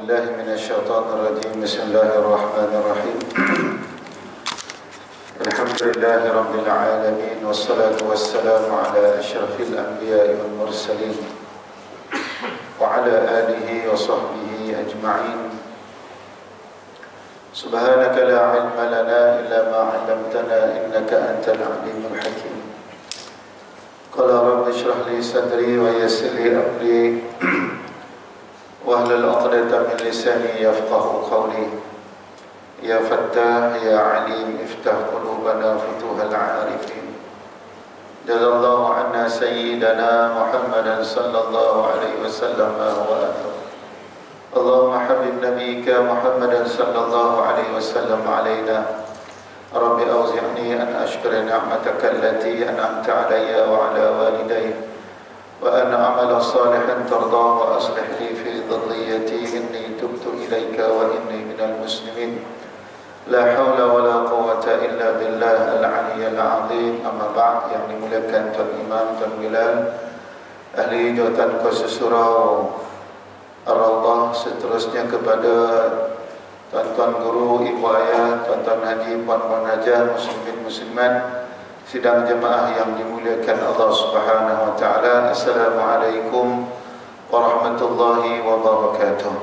بالله من الشيطان الرجيم. بسم الله الرحمن الرحيم. الحمد لله رب العالمين، والصلاة والسلام على أشرف الأنبياء والمرسلين وعلى آله وصحبه أجمعين. سبحانك لا علم لنا إلا ما علمتنا إنك أنت العليم الحكيم. قال رب اشرح لي صدري ويسر لي أمري واحلل عقدة من لساني يفقهوا قولي. يا فتاح يا عليم افتح قلوبنا فتوح العارفين. جزا الله عنا سيدنا محمدا صلى الله عليه وسلم وآله. اللهم حبب نبيك محمدا صلى الله عليه وسلم علينا. رب أوزعني أن أشكر نعمتك التي أنعمت علي وعلى والدي وأن أعمل صالحا ترضاه وأصلح لي في ذريتي إني تبت إليك وإني من المسلمين. لا حول ولا قوة إلا بالله العلي العظيم. أما بعد. Yang dimuliakan Tuan Imam, Tuan Bilal, ahli jawatan kuasa surau Ar-Rawdah, seterusnya kepada tuan-tuan guru, ibu ayah, tuan-tuan haji, puan-puan hajah, muslimin muslimat, sidang jemaah yang dimuliakan Allah Subhanahu wa taala. Assalamualaikum warahmatullahi wabarakatuh.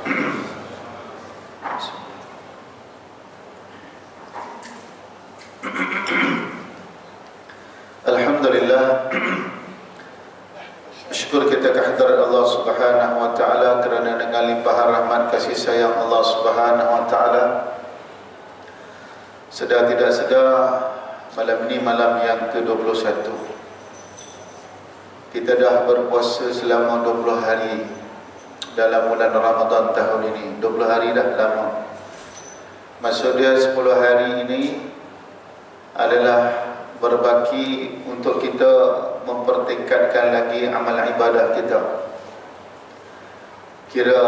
Alhamdulillah, syukur kita kehadirat Allah Subhanahu wa taala kerana dengan limpahan rahmat kasih sayang Allah Subhanahu wa taala, sedar tidak sedar malam ini malam yang ke-21. Kita dah berpuasa selama 20 hari dalam bulan Ramadan tahun ini. 20 hari dah lama. Maksud dia 10 hari ini adalah berbaki untuk kita mempertingkatkan lagi amal ibadah kita. Kira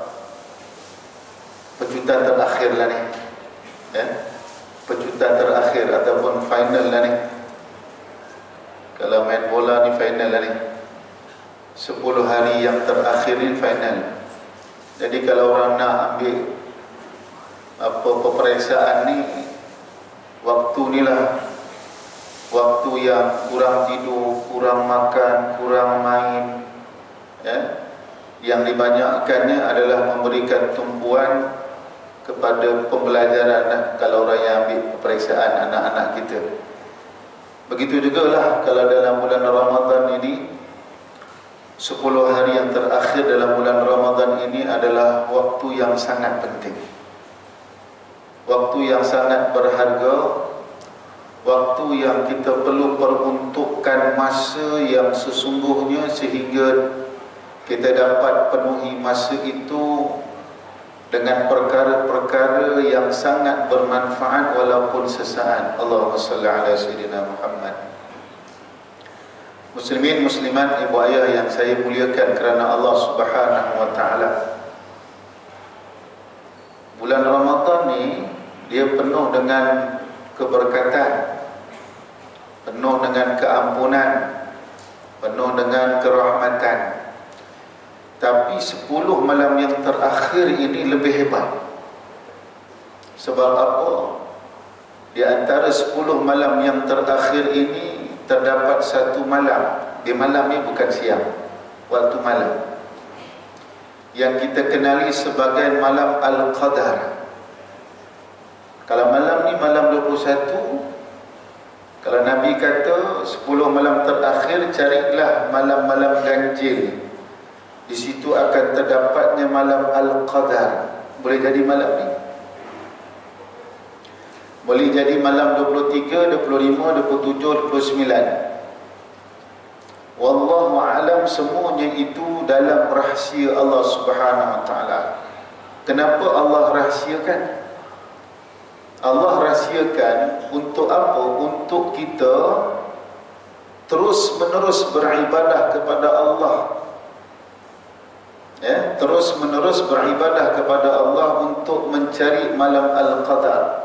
pecutan terakhir lah ni, pecutan terakhir ataupun final lah ni. Kalau main bola ni final lah ni, 10 hari yang terakhir ni final. Jadi kalau orang nak ambil peperiksaan ni, waktu ni lah waktu yang kurang tidur, kurang makan, kurang main, yang dibanyakkannya adalah memberikan tumpuan kepada pembelajaran. Kalau orang yang ambil peperiksaan anak-anak kita, begitu jugalah kalau dalam bulan Ramadan ini, 10 hari yang terakhir dalam bulan Ramadan ini adalah waktu yang sangat penting, waktu yang sangat berharga, waktu yang kita perlu peruntukkan masa yang sesungguhnya sehingga kita dapat penuhi masa itu dengan perkara-perkara yang sangat bermanfaat walaupun sesaat. Allahumma salli ala sayyidina Muhammad. Muslimin muslimat, ibu ayah yang saya muliakan kerana Allah Subhanahu wa taala, bulan Ramadan ni dia penuh dengan keberkatan, penuh dengan keampunan, penuh dengan kerahmatan. Tapi 10 malam yang terakhir ini lebih hebat. Sebab apa? Di antara 10 malam yang terakhir ini terdapat satu malam. Di malam ni bukan siang, waktu malam, yang kita kenali sebagai malam Al-Qadar. Kalau malam ni malam 21, kalau Nabi kata 10 malam terakhir, carilah malam-malam ganjil. Di situ akan terdapatnya malam Al-Qadar. Boleh jadi malam ni, boleh jadi malam 23, 25, 27, 29. Wallahu a'lam. Semuanya itu dalam rahsia Allah Subhanahu wa taala. Kenapa Allah rahsiakan? Allah rahsiakan untuk apa? Untuk kita terus menerus beribadah kepada Allah, terus menerus beribadah kepada Allah untuk mencari malam Al-Qadar.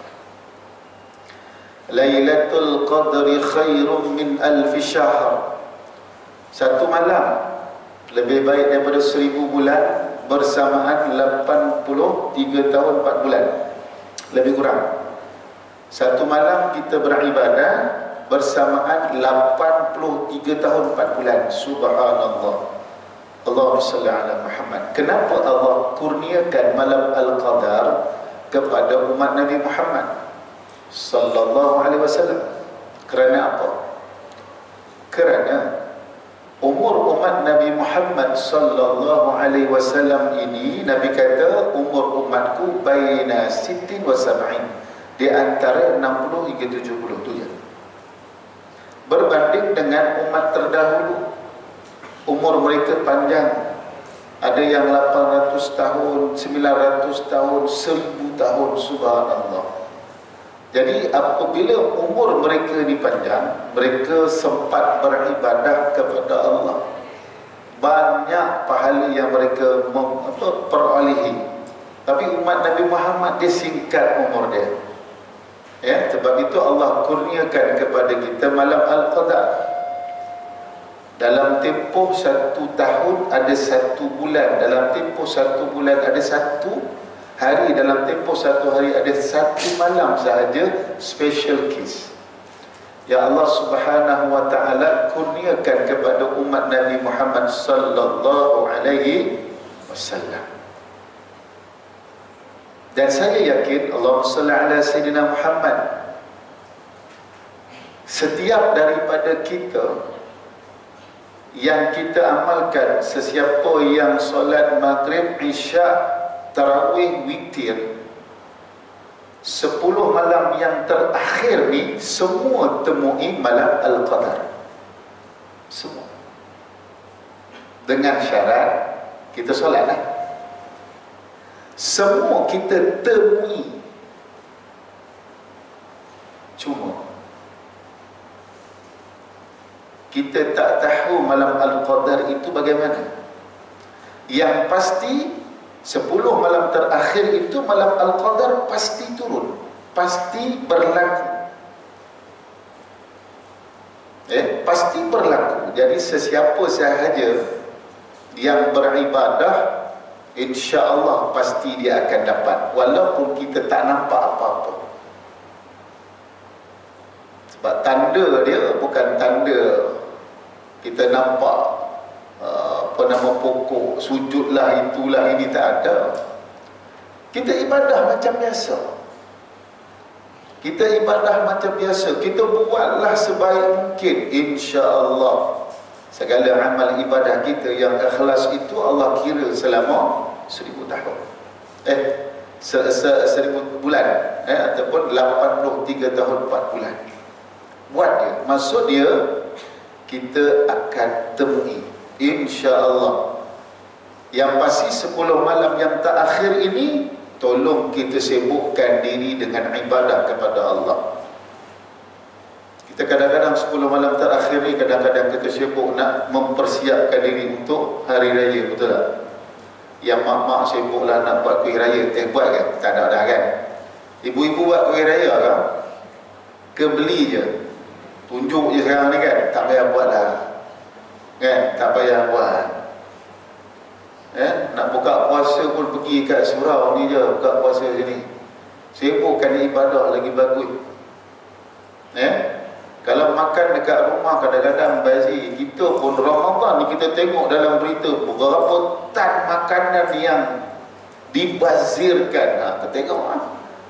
Lailatul Qadri khairum min alfi syahr. Satu malam lebih baik daripada 1000 bulan. bersamaan 83 tahun 4 bulan, lebih kurang. Satu malam kita beribadah bersamaan 83 tahun 4 bulan. Subhanallah. Allahumma salli ala Muhammad. Kenapa Allah kurniakan malam Al-Qadar kepada umat Nabi Muhammad sallallahu alaihi wasallam? Kerana apa? Kerana umur umat Nabi Muhammad sallallahu alaihi wasallam ini, Nabi kata umur umatku baina 60 wa 70, di antara 60 hingga 70 tu je. Berbanding dengan umat terdahulu, umur mereka panjang. Ada yang 800 tahun, 900 tahun, 1000 tahun. Subhanallah. Jadi apabila umur mereka ni panjang, mereka sempat beribadah kepada Allah. Banyak pahala yang mereka perolehi. Tapi umat Nabi Muhammad dia singkat umur dia. Ya, sebab itu Allah kurniakan kepada kita malam Al-Qadar. Dalam tempoh 1 tahun ada 1 bulan, dalam tempoh 1 bulan ada 1 hari, dalam tempoh 1 hari ada 1 malam sahaja special case. Ya Allah Subhanahu wa taala kurniakan kepada umat Nabi Muhammad sallallahu alaihi wasallam. Dan saya yakin, Allahumma salli ala Sayyidina Muhammad, setiap daripada kita yang kita amalkan, sesiapa yang solat maghrib, isyak, tarawih, witir, 10 malam yang terakhir ni semua temui malam Al-Qadar. Semua. Dengan syarat kita solat lah. Semua kita temui. Cuma kita tak tahu malam Al-Qadar itu bagaimana. Yang pasti 10 malam terakhir itu malam Al-Qadar pasti turun, pasti berlaku. Pasti berlaku. Jadi sesiapa sahaja yang beribadah, insya-Allah pasti dia akan dapat, walaupun kita tak nampak apa-apa. Sebab tanda dia bukan tanda kita nampak pokok, sujudlah, itulah, ini tak ada. Kita ibadah macam biasa. Kita ibadah macam biasa. Kita buatlah sebaik mungkin. InsyaAllah segala amal ibadah kita yang ikhlas itu Allah kira selama 1000 tahun. 1000 bulan. Ataupun 83 tahun 4 bulan. Buat dia. Maksud dia, kita akan temui, insya-Allah. Yang pasti 10 malam yang terakhir ini, tolong kita sibukkan diri dengan ibadah kepada Allah. Kita kadang-kadang 10 malam terakhir ni, kadang-kadang kita sibuk nak mempersiapkan diri untuk hari raya, betul tak? Yang mak-mak sibuklah nak buat kuih raya. Buat kan? Tak ada dah kan? Ibu-ibu buat kuih raya kan? Kebeli je. Tunjuk je sekarang ni kan, tak payah buat lah kan, tak payah buat. Nak buka puasa pun pergi kat surau ni je, buka puasa sini, sibukkan ibadah lagi bagus. Kalau makan dekat rumah, kadang-kadang bazi, kita pun Ramadan ni kita tengok dalam berita berapa tan makanan yang dibazirkan. Kita tengok lah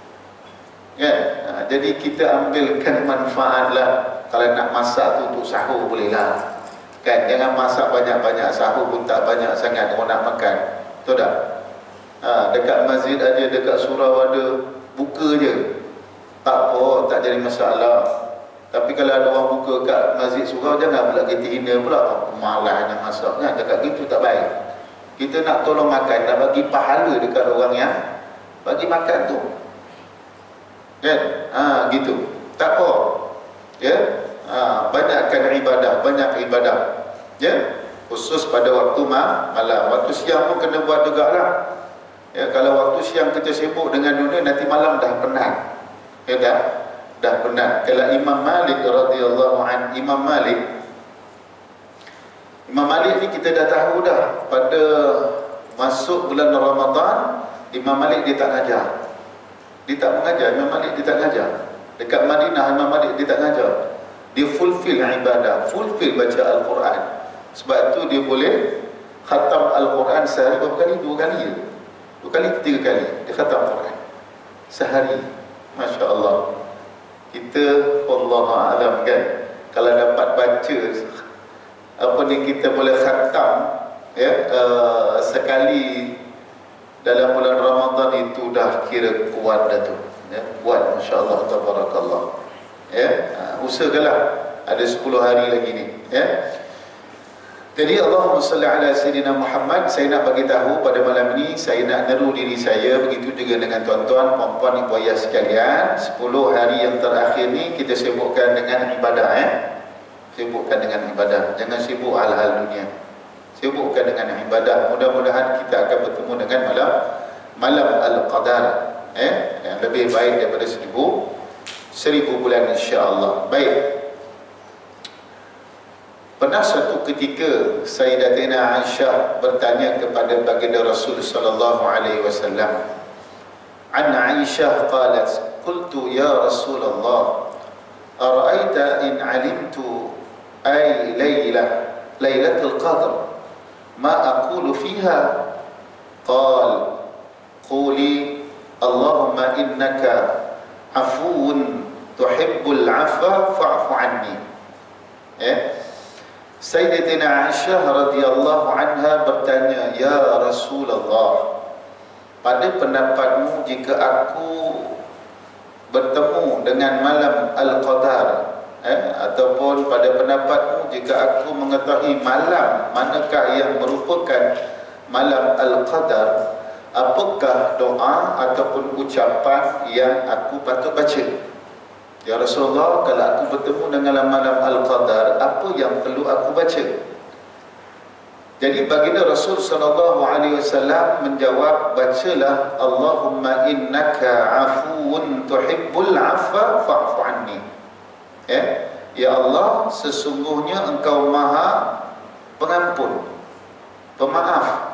jadi kita ambilkan manfaat lah. Kalau nak masak tu untuk sahur boleh lah kan, jangan masak banyak-banyak, sahur pun tak banyak sangat orang nak makan, betul tak? Dekat masjid aja, dekat surau ada, buka je, tak apa, tak jadi masalah. Tapi kalau ada orang buka kat masjid surau, jangan pula kita hina pula, malas nak masak kan, dekat gitu tak baik. Kita nak tolong makan, nak bagi pahala dekat orang yang bagi makan tu kan, gitu, tak apa ya. Banyakkan ibadah, banyak ibadah ya, khusus pada waktu malam. Waktu siang pun kena buat jugalah ya. Kalau waktu siang kita sibuk dengan dunia, nanti malam dah penat ya, dah penat. Kalau Imam Malik radhiyallahu anhu, Imam Malik ni kita dah tahu dah, pada masuk bulan Ramadan, Imam Malik dia tak ngajar. Dia tak mengajar, Imam Malik dia tak ngajar. Dekat Madinah, Imam Malik dia tak ngajar. Dia fulfill ibadah, fulfill baca Al-Quran. Sebab itu dia boleh khatam Al-Quran sehari berapa kali? 2 kali je. 2 kali ke 3 kali dia khatam Al-Quran sehari. Masya Allah. Kita Wallahu'alam kan, kalau dapat baca apa ni, kita boleh khatam ya, sekali dalam bulan Ramadan, itu dah kira kuat dah tu ya, kuat, Masya Allah, tabarakallah ya. Usahakanlah ada 10 hari lagi ni ya. Jadi Allahumma salli ala Sayyidina Muhammad. Saya nak bagi tahu pada malam ini, saya nak neru diri saya, begitu juga dengan tuan-tuan, puan-puan, ibu ayah sekalian. 10 hari yang terakhir ni kita sibukkan dengan ibadah ya. Sibukkan dengan ibadah, jangan sibuk hal-hal dunia. Sibukkan dengan ibadah. Mudah-mudahan kita akan bertemu dengan malam Al-Qadar yang lebih baik daripada 1000 bulan insya-Allah. Baik. Pernah suatu ketika Sayyidatina Aisyah bertanya kepada baginda Rasul sallallahu alaihi wasallam. An Aisyah qalat, qultu ya Rasulullah, ara'aita in 'alimtu ay lailatul qadr ma aqulu fiha? Qal quli Allahumma innaka afuwun tuhibbul 'afwa fa'fu 'anni. Sayyidatina Aisyah radhiyallahu anha bertanya, ya Rasulullah, pada pendapatmu jika aku bertemu dengan malam Al-Qadar, ataupun pada pendapatmu jika aku mengetahui malam manakah yang merupakan malam Al-Qadar, apakah doa ataupun ucapan yang aku patut baca? Ya Rasulullah, kalau aku bertemu dengan malam Al-Qadar, apa yang perlu aku baca? Jadi baginda Rasul sallallahu alaihi wasallam menjawab, bacalah Allahumma innaka afuwun tuhibbul 'afwa fa'fu 'anni. Ya Allah, sesungguhnya engkau Maha Pengampun, Pemaaf.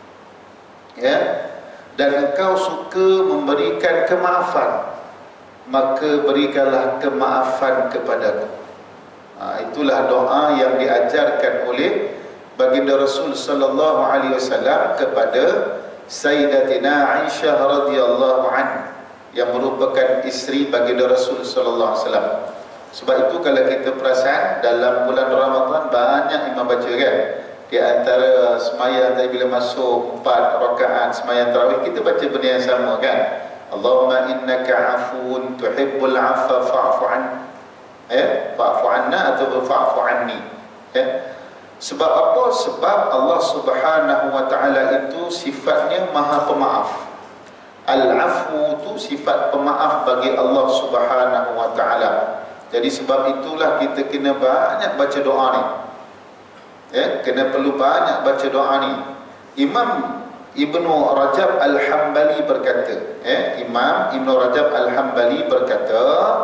Dan engkau suka memberikan kemaafan, maka berikanlah kemaafan kepadaku. Itulah doa yang diajarkan oleh baginda Rasul sallallahu alaihi wasallam kepada Sayyidatina Aisyah radhiyallahu anha, yang merupakan isteri baginda Rasul sallallahu alaihi wasallam. Sebab itu kalau kita perasan dalam bulan Ramadan banyak imam baca kan, di antara sembahyang tadi bila masuk 4 rakaat sembahyang tarawih, kita baca benda yang sama kan. Allahumma innaka afuwun tuhibbul 'afwa fa'fu 'an, fa'fu 'anna atau fa'fu 'anni. Sebab apa? Sebab Allah Subhanahu wa taala itu sifatnya Maha Pemaaf. Al-'afwu itu sifat pemaaf bagi Allah Subhanahu wa taala. Jadi sebab itulah kita kena banyak baca doa ni. Kena perlu banyak baca doa ni. Imam Ibnu Rajab Al-Hambali berkata, Imam Ibnu Rajab Al-Hambali berkata,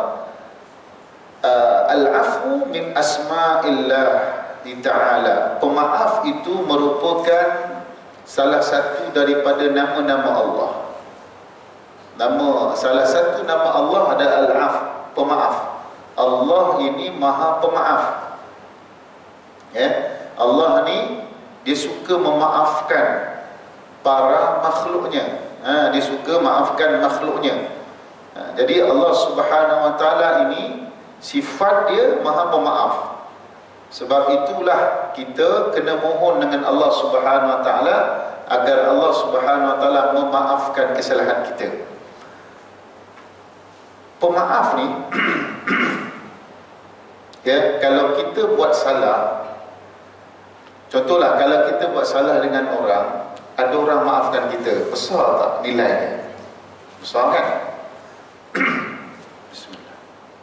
al-'afwu min asma'illah ta'ala. Pemaaf itu merupakan salah satu daripada nama-nama Allah. Salah satu nama Allah ada al-'af, pemaaf. Allah ini Maha Pemaaf. Allah ni dia suka memaafkan para makhluknya. Dia suka maafkan makhluknya. Jadi Allah Subhanahu wa taala ini sifat dia Maha Pemaaf. Sebab itulah kita kena mohon dengan Allah Subhanahu wa taala agar Allah Subhanahu wa taala memaafkan kesalahan kita. Pemaaf ni kalau kita buat salah, contohlah kalau kita buat salah dengan orang, ada orang maafkan kita, besar tak nilainya? Besar kan? Bismillah.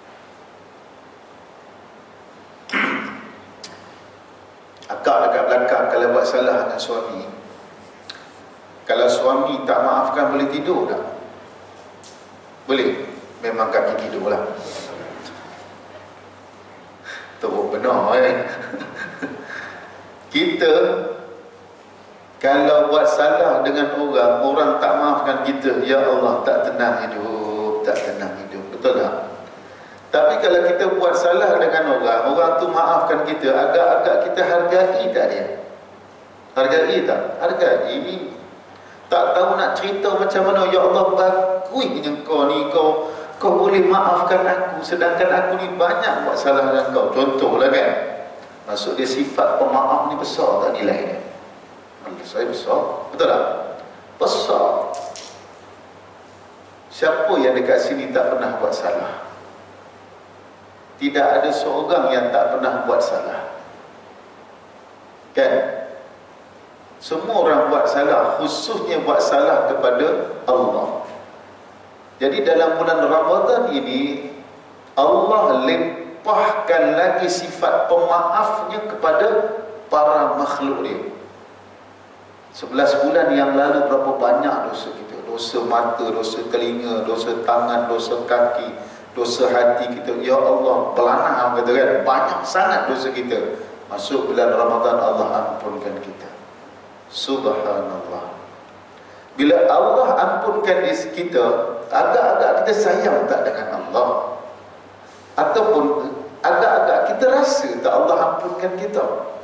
Akak dekat belakang kalau buat salah dengan suami, kalau suami tak maafkan, boleh tidur tak? Boleh? Memang kami tidur lah. Tu benar Kita Kalau buat salah dengan orang, orang tak maafkan kita, ya Allah, tak tenang hidup, tak tenang hidup. Betul tak? Tapi kalau kita buat salah dengan orang, orang tu maafkan kita, agak-agak kita hargai tak dia? Hargai tak? Hargai. Tak tahu nak cerita macam mana, ya Allah, bagusnya kau ni, kau boleh maafkan aku, sedangkan aku ni banyak buat salah dengan kau. Contohlah kan, maksud dia sifat pemaaf ni besar tak nilai dia? Saya besar, betul tak? Besar. Siapa yang dekat sini tak pernah buat salah? Tidak ada seorang yang tak pernah buat salah, kan? Semua orang buat salah, khususnya buat salah kepada Allah. Jadi dalam bulan Ramadan ini, Allah limpahkan lagi sifat pemaafnya kepada para makhluk dia. 11 bulan yang lalu berapa banyak dosa kita, dosa mata, dosa telinga, dosa tangan, dosa kaki, dosa hati kita. Ya Allah, pelanah kata kan, banyak sangat dosa kita. Masuk bulan Ramadan, Allah ampunkan kita. Subhanallah. Bila Allah ampunkan kita, agak-agak kita sayang tak dengan Allah? Ataupun agak-agak kita rasa tak Allah ampunkan kita?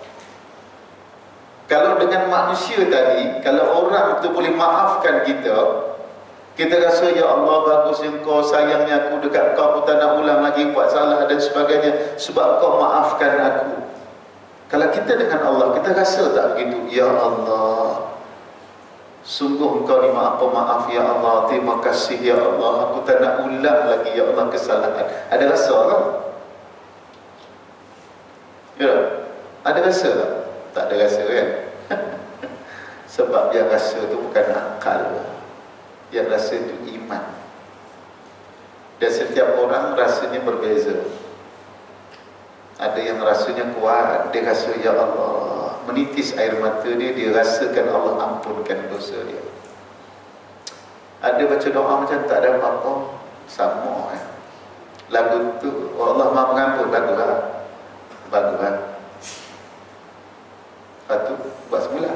Kalau dengan manusia tadi, kalau orang tu boleh maafkan kita, kita rasa, ya Allah, bagusnya kau, sayangnya aku dekat kau, aku tak nak ulang lagi buat salah dan sebagainya, sebab kau maafkan aku. Kalau kita dengan Allah, kita rasa tak begitu? Ya Allah, sungguh engkau ni maaf pemaaf, ya Allah, terima kasih ya Allah, aku tak nak ulang lagi ya Allah kesalahan. Ada rasa tak? Ya, ada rasa tak? Tak ada rasa kan? Sebab yang rasa tu bukan akal, yang rasa tu iman. Dan setiap orang rasanya berbeza. Ada yang rasanya kuat, dia rasa ya Allah, menitis air mata dia, dia rasakan Allah ampunkan dosa dia. Ada baca doa macam tak ada apa-apa, sama ya. Lagu tu, oh Allah maha mengampun, bagus lah, bagus lah. Lepas tu buat semula.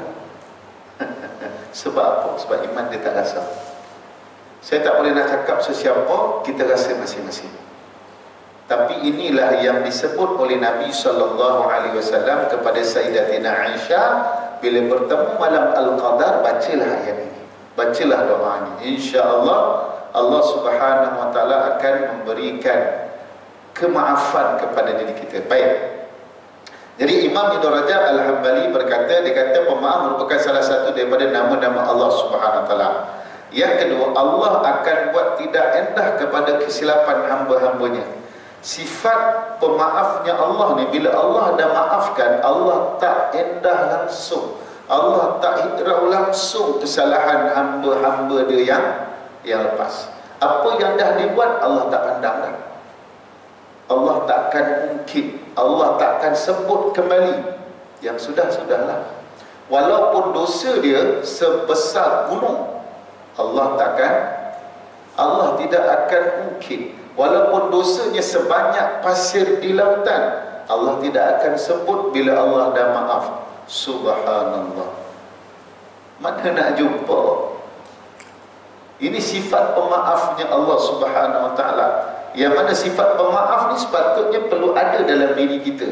Sebab apa? Sebab iman dia tak rasa. Saya tak boleh nak cakap sesiapa, kita rasa masing-masing. Tapi inilah yang disebut oleh Nabi SAW kepada Sayyidatina Aisyah bila bertemu malam Al-Qadar. Bacalah ayat ini, bacalah doa ini. InsyaAllah Allah Subhanahu Wa Taala akan memberikan kemaafan kepada diri kita. Baik. Jadi Imam Ibn Rajab Al-Hambali berkata, dia kata pemaaf merupakan salah satu daripada nama-nama Allah Subhanahu Wa Taala. Yang kedua, Allah akan buat tidak endah kepada kesilapan hamba-hambanya. Sifat pemaafnya Allah ni, bila Allah dah maafkan, Allah tak endah langsung, Allah tak hirau langsung kesalahan hamba-hamba dia yang lepas. Apa yang dah dibuat, Allah tak pandang dah. Allah takkan ungkit, Allah takkan sebut kembali. Yang sudah-sudahlah. Walaupun dosa dia sebesar gunung, Allah tidak akan ungkit. Walaupun dosanya sebanyak pasir di lautan, Allah tidak akan sebut bila Allah dah maaf. Subhanallah. Mana nak jumpa? Ini sifat pemaafnya Allah Subhanahu Wa Taala. Yang mana sifat pemaaf ni sepatutnya perlu ada dalam diri kita.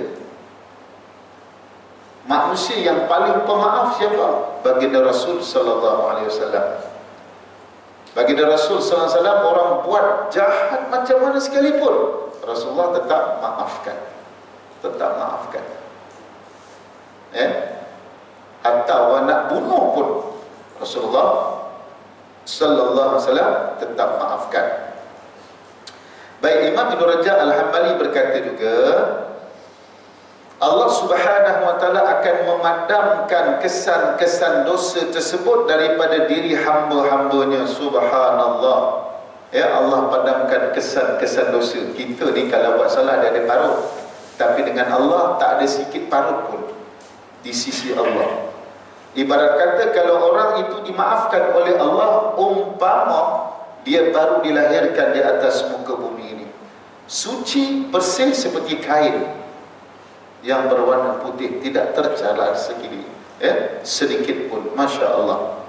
Manusia yang paling pemaaf siapa? Baginda Rasul sallallahu alaihi wasallam. Baginda Rasul sallallahu alaihi wasallam, orang buat jahat macam mana sekalipun, Rasulullah tetap maafkan. Tetap maafkan. Atau nak bunuh pun Rasulullah sallallahu alaihi wasallam tetap maafkan. Baik, Imam Ibn Rajab Al-Hambali berkata juga, Allah Subhanahu Wa Taala akan memadamkan kesan-kesan dosa tersebut daripada diri hamba-hambanya. Subhanallah. Ya, Allah padamkan kesan-kesan dosa. Kita ni kalau buat salah dia ada parut, tapi dengan Allah tak ada sikit parut pun di sisi Allah. Ibarat kata kalau orang itu dimaafkan oleh Allah, umpama dia baru dilahirkan di atas muka bumi ini, suci, bersih seperti kain yang berwarna putih, tidak tercalar sekali. sedikit pun. Masya Allah.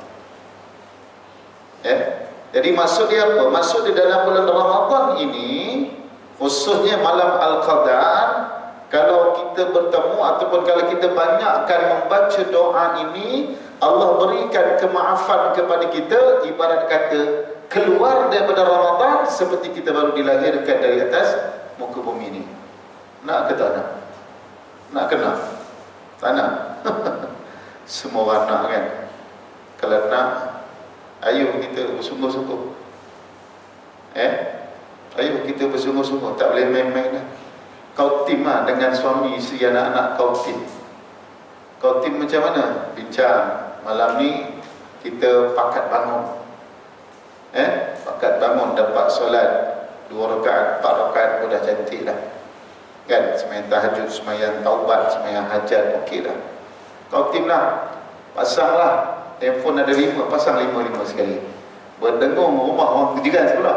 Jadi maksud dia apa? Maksud di dalam bulan Ramadan ini, khususnya malam Al-Qadar, kalau kita bertemu ataupun kalau kita banyakkan membaca doa ini, Allah berikan kemaafan kepada kita. Ibarat kata keluar daripada Ramadan seperti kita baru dilahirkan dari atas muka bumi ini. Nak ke tak nak? Nak kena? Tak nak? Semua orang nak kan? Kalau nak, ayo kita bersungguh-sungguh. Ayo kita bersungguh-sungguh. Tak boleh main-main lah. Kau tim lah dengan suami, isteri, anak-anak. Kau tim macam mana? Bincang. Malam ni kita pakat bangun. Pakat bangun, dapat solat 2 rakaat, 4 rakaat pun dah cantik dah. Kan? Semayang tahajud, semayang taubat, semayang hajat, okey dah. Kau tim lah. Pasang lah. Handphone ada 5, pasang 5 sekali. Berdengung rumah orang kejiran sebelah.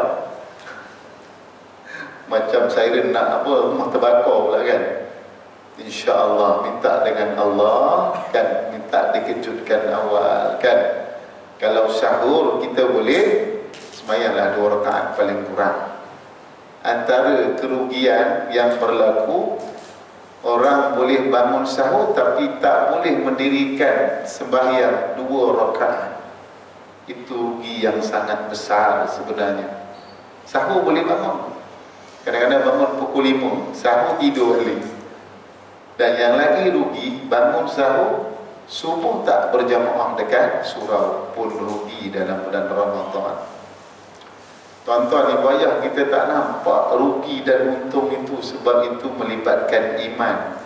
Macam siren nak apa, rumah terbakar pula kan. InsyaAllah minta dengan Allah kan, minta dikejutkan awal kan. Kalau sahur kita boleh semayanglah 2 rakaat paling kurang. Antara kerugian yang berlaku, orang boleh bangun sahur tapi tak boleh mendirikan sembahyang 2 rakaat. Itu rugi yang sangat besar sebenarnya. Sahur boleh bangun, kadang-kadang bangun pukul 5, sahur tidur balik. Dan yang lagi rugi, bangun sahur, subuh tak berjamaah dekat surau, pun rugi dalam bulan Ramadan. Tuan-tuan, ibu ayah, kita tak nampak rugi dan untung itu, sebab itu melibatkan iman.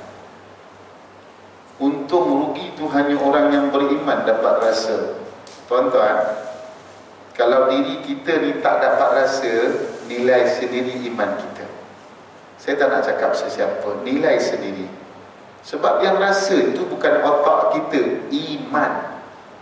Untung rugi itu hanya orang yang beriman dapat rasa. Tuan-tuan, kalau diri kita ni tak dapat rasa, nilai sendiri iman kita. Saya tak nak cakap sesiapa, nilai sendiri. Sebab yang rasa itu bukan otak kita, iman.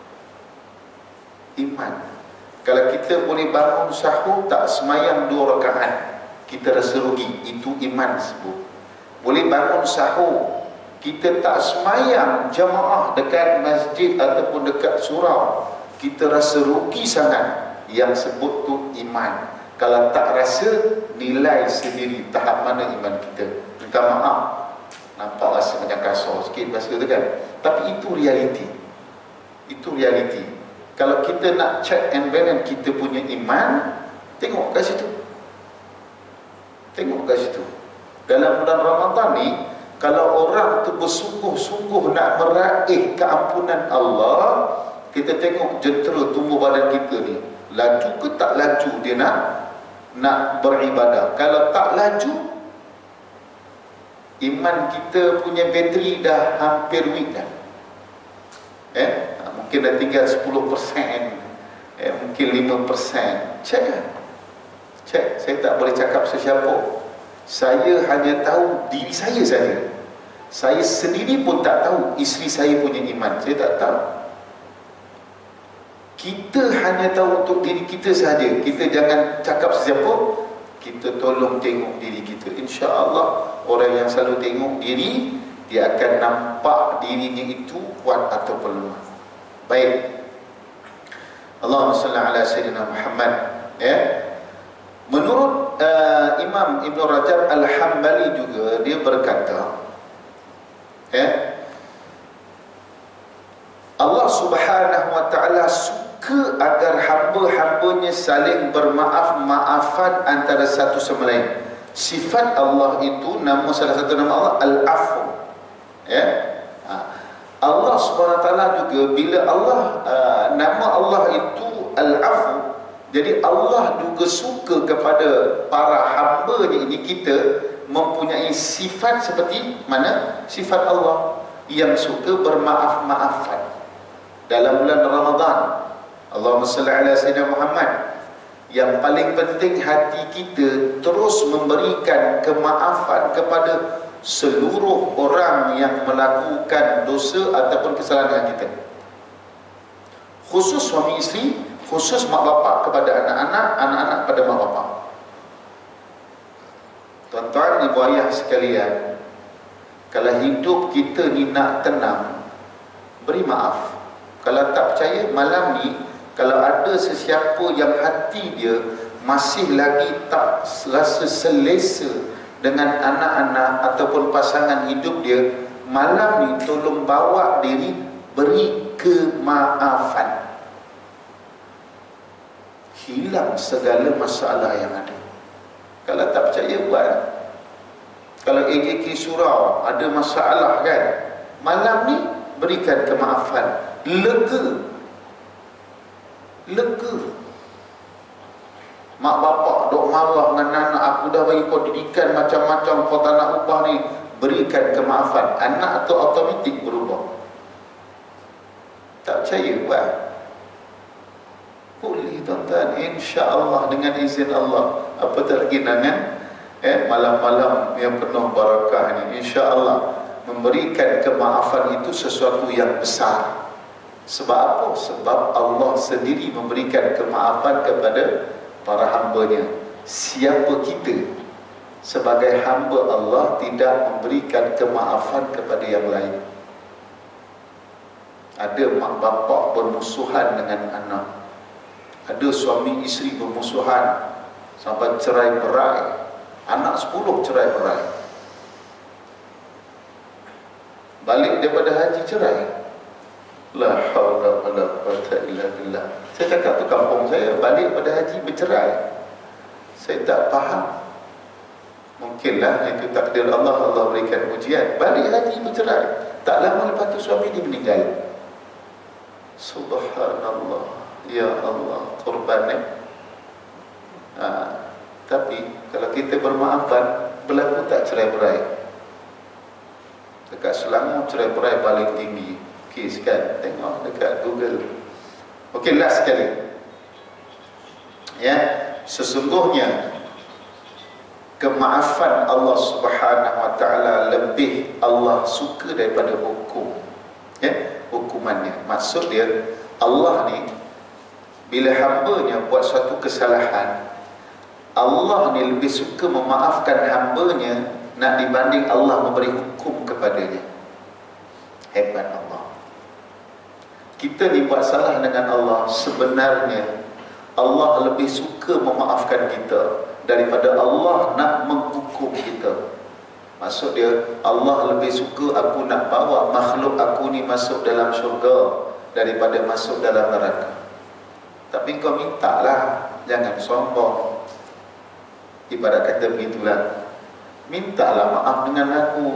Kalau kita boleh bangun sahur tak semayang 2 rakaat, kita rasa rugi. Itu iman sebut. Boleh bangun sahur, kita tak semayang jamaah dekat masjid ataupun dekat surau, kita rasa rugi sangat. Yang sebut tu iman. Kalau tak rasa, nilai sendiri tahap mana iman kita. Minta maaf, nampak rasa macam kasar sikit bahasa tu kan, tapi itu realiti. Itu realiti. Kalau kita nak check and balance kita punya iman, tengok kat situ. Tengok kat situ. Dalam bulan Ramadan ni, kalau orang tu bersungguh-sungguh nak meraih keampunan Allah, kita tengok jentera tumbuh badan kita ni, laju ke tak laju dia nak beribadah. Kalau tak laju, iman kita punya bateri dah hampir weak dah. Mungkin dah tinggal 10%, mungkin 5%. Cek lah. Cek. Saya tak boleh cakap sesiapa. Saya hanya tahu diri saya saja. Saya sendiri pun tak tahu isteri saya punya iman. Saya tak tahu. Kita hanya tahu untuk diri kita saja. Kita jangan cakap sesiapa. Kita tolong tengok diri kita. InsyaAllah orang yang selalu tengok diri, dia akan nampak dirinya itu kuat ataupun lemah. Baik. Allahumma salli ala Sayyidina Muhammad. Menurut Imam Ibn Rajab Al-Hambali juga, dia berkata, Allah Subhanahu wa ta'ala suka agar hamba-hambanya saling bermaaf-maafan antara satu sama lain. Sifat Allah itu, salah satu nama Allah Al-Afu. Allah Subhanahu wa ta'ala juga, bila Allah nama Allah itu Al-Afu, jadi Allah juga suka kepada para hamba-Nya ini, kita mempunyai sifat seperti mana? Sifat Allah yang suka bermaaf-maafan. Dalam bulan Ramadan, Allahumma salli ala Sayyidina Muhammad, yang paling penting hati kita terus memberikan kemaafan kepada seluruh orang yang melakukan dosa ataupun kesalahan dengan kita. Khusus suami isteri, khusus mak bapak kepada anak-anak, anak-anak pada mak bapak. Tuan-tuan, ibu ayah sekalian, kalau hidup kita ni nak tenang, beri maaf. Kalau tak percaya, malam ni kalau ada sesiapa yang hati dia masih lagi tak rasa selesa dengan anak-anak ataupun pasangan hidup dia, malam ni tolong bawa diri beri kemaafan. Hilang segala masalah yang ada. Kalau tak percaya, buat. Kalau AJK surau ada masalah kan, malam ni berikan kemaafan. Lega. Mak bapak dok marah dengan anak, aku dah bagi kau didikan macam-macam, kau tak nak ubah ni. Berikan kemaafan. Anak tu automatik berubah. Tak percaya, buat. Boleh tuan-tuan, insya-Allah dengan izin Allah. Apatah lagi dengan malam-malam yang penuh barakah ni, insya-Allah memberikan kemaafan itu sesuatu yang besar. Sebab apa? Sebab Allah sendiri memberikan kemaafan kepada para hamba-Nya. Siapa kita sebagai hamba Allah tidak memberikan kemaafan kepada yang lain? Ada mak bapak bermusuhan dengan anak, ada suami isteri bermusuhan sampai cerai berai, anak 10 cerai berai, balik daripada haji cerai. La haula wala quwwata illa billah. Saya cakap tu kampung saya, balik pada haji bercerai. Saya tak faham. Mungkinlah itu takdir Allah, Allah berikan ujian. Balik haji bercerai, tak lama lepas tu suami dia meninggal. Subhanallah, ya Allah, korban tapi kalau kita bermaafan, berlaku tak cerai berai? Dekat Selangor cerai berai paling tinggi kes kan, tengok dekat Google. Okey, last sekali ya, sesungguhnya kemaafan Allah Subhanahu wa taala lebih Allah suka daripada hukum, ya, hukumannya. Maksud dia, Allah ni bila hamba-Nya buat suatu kesalahan, Allah ni lebih suka memaafkan hamba-Nya nak dibanding Allah memberi hukum kepadanya. Hebat Allah. Kita ni buat salah dengan Allah, sebenarnya Allah lebih suka memaafkan kita daripada Allah nak menghukum kita. Maksud dia, Allah lebih suka aku nak bawa makhluk aku ni masuk dalam syurga daripada masuk dalam neraka. Tapi kau mintalah, jangan sombong. Ibarat kata begitulah, mintalah maaf dengan aku,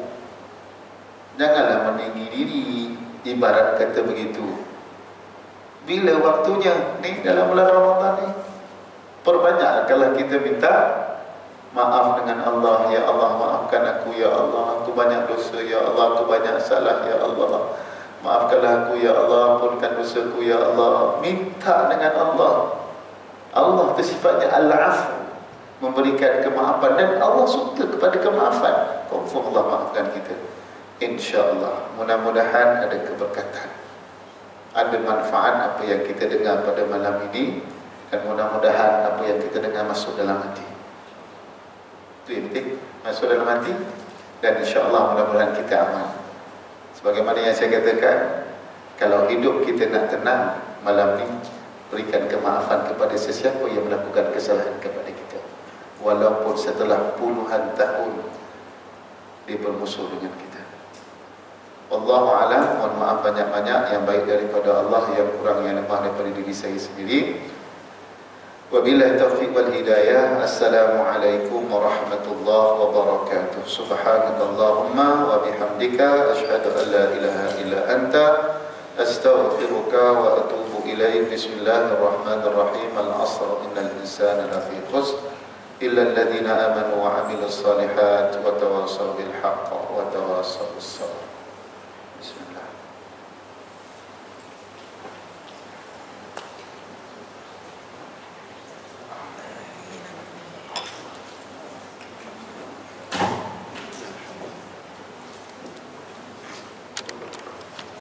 janganlah meninggi diri. Ibarat kata begitu. Bila waktunya ni dalam bulan Ramadan ni, perbanyaklah kita minta maaf dengan Allah. Ya Allah, maafkan aku, ya Allah, aku banyak dosa, ya Allah, aku banyak salah, ya Allah, maafkanlah aku, ya Allah, ampunkan dosaku, ya Allah. Minta dengan Allah. Allah itu sifatnya Al-Afu, memberikan kemaafan, dan Allah suka kepada kemaafan. Confirm Allah maafkan kita. InsyaAllah, mudah-mudahan ada keberkatan, ada manfaat apa yang kita dengar pada malam ini, dan mudah-mudahan apa yang kita dengar masuk dalam hati. Itu yang penting, masuk dalam hati, dan insyaAllah mudah-mudahan kita aman. Sebagaimana yang saya katakan, kalau hidup kita nak tenang malam ini, berikan kemaafan kepada sesiapa yang melakukan kesalahan kepada kita, walaupun setelah puluhan tahun dia bermusuh dengan kita. Wallahu a'lam. Mohon maaf banyak-banyak, yang baik daripada Allah, yang kurang yang lemah daripada diri saya sendiri. Wabillahi taufiq wal hidayah. Assalamualaikum warahmatullahi wabarakatuh. Subhanakallahumma wa bihamdika asyhadu an la ilaha illa anta astaghfiruka wa atubu ilaik. Bismillahirrahmanirrahim. Al-'asr innal insana lafi khusr illa alladhina amanu wa 'amilus shalihat wa tawassaw bil haqq wa tawassaw bis sabr. Bismillah.